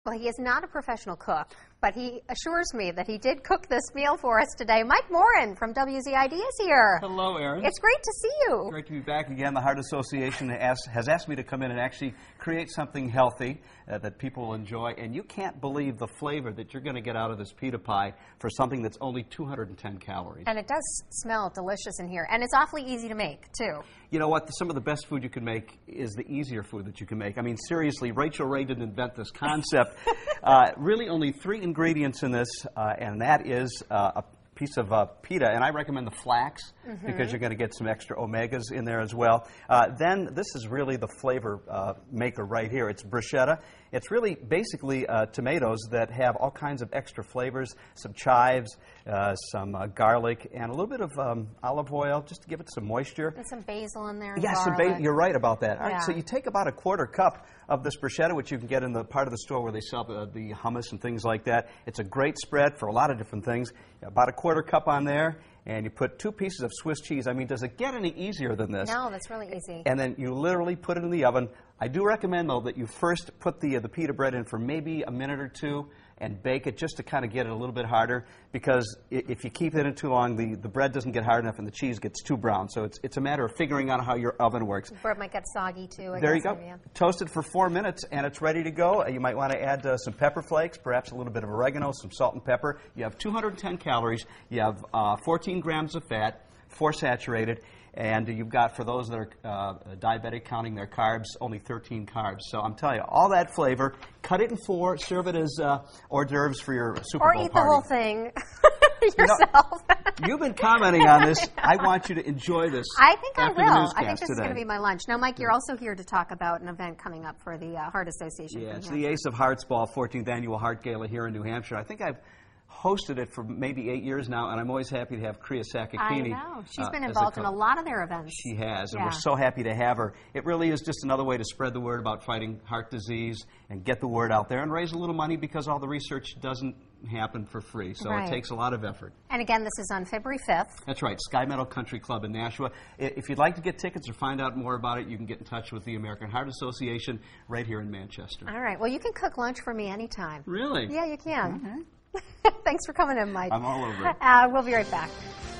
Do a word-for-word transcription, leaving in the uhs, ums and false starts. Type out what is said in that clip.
Well, he is not a professional cook, but he assures me that he did cook this meal for us today. Mike Morin from W Z I D is here. Hello, Erin. It's great to see you. Great to be back again. The Heart Association has, has asked me to come in and actually create something healthy uh, that people will enjoy. And you can't believe the flavor that you're going to get out of this pita pie for something that's only two hundred ten calories. And it does smell delicious in here. And it's awfully easy to make, too. You know what? Some of the best food you can make is the easier food that you can make. I mean, seriously, Rachel Ray didn't invent this concept. uh, really only three ingredients in this, uh, and that is uh, a piece of uh, pita, and I recommend the flax mm-hmm. because you're going to get some extra omegas in there as well. Uh, then this is really the flavor uh, maker right here. It's bruschetta. It's really basically uh, tomatoes that have all kinds of extra flavors, some chives, uh, some uh, garlic, and a little bit of um, olive oil just to give it some moisture. And some basil in there. Yes, some basil. You're right about that. All right, yeah. so you take about a quarter cup of this bruschetta, which you can get in the part of the store where they sell the, the hummus and things like that. It's a great spread for a lot of different things. About a quarter cup on there, and you put two pieces of Swiss cheese. I mean, does it get any easier than this? No, that's really easy. And then you literally put it in the oven. I do recommend, though, that you first put the, uh, the pita bread in for maybe a minute or two and bake it just to kind of get it a little bit harder, because if you keep it in too long, the, the bread doesn't get hard enough and the cheese gets too brown. So it's, it's a matter of figuring out how your oven works. The bread might get soggy, too. I there guess, you go. maybe, yeah. Toast it for four minutes, and it's ready to go. You might want to add uh, some pepper flakes, perhaps a little bit of oregano, some salt and pepper. You have two hundred ten calories. You have uh, fourteen grams of fat, four saturated. And you've got, for those that are uh, diabetic, counting their carbs, only thirteen carbs. So I'm telling you, all that flavor, cut it in four, serve it as uh, hors d'oeuvres for your Super or Bowl eat party. the whole thing yourself. You know, you've been commenting on this. I want you to enjoy this. I think I after will. The I newscast think this today. is going to be my lunch. Now, Mike, you're also here to talk about an event coming up for the uh, Heart Association. Yeah, it's the Ace of Hearts Ball, fourteenth Annual Heart Gala here in New Hampshire. I think I've hosted it for maybe eight years now, and I'm always happy to have Kriya Sakakini. I know. She's uh, been involved a in a lot of their events. She has, and yeah. we're so happy to have her. It really is just another way to spread the word about fighting heart disease and get the word out there and raise a little money, because all the research doesn't happen for free, so right. it takes a lot of effort. And again, this is on February fifth. That's right, Sky Meadow Country Club in Nashua. If you'd like to get tickets or find out more about it, you can get in touch with the American Heart Association right here in Manchester. All right, well, you can cook lunch for me anytime. Really? Yeah, you can. Mm-hmm. Thanks for coming in, Mike. I'm all over it. Uh, we'll be right back.